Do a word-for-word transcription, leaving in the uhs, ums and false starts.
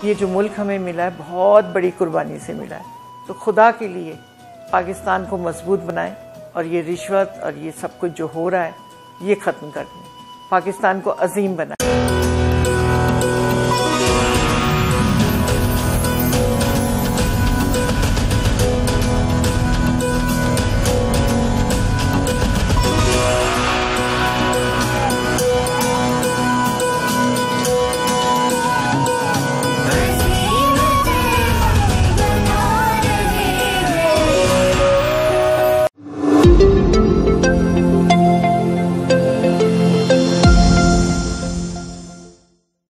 ये जो मुल्क हमें मिला है बहुत बड़ी कुर्बानी से मिला है, तो खुदा के लिए पाकिस्तान को मजबूत बनाएं और ये रिश्वत और ये सब कुछ जो हो रहा है ये ख़त्म कर दें, पाकिस्तान को अजीम बनाएं।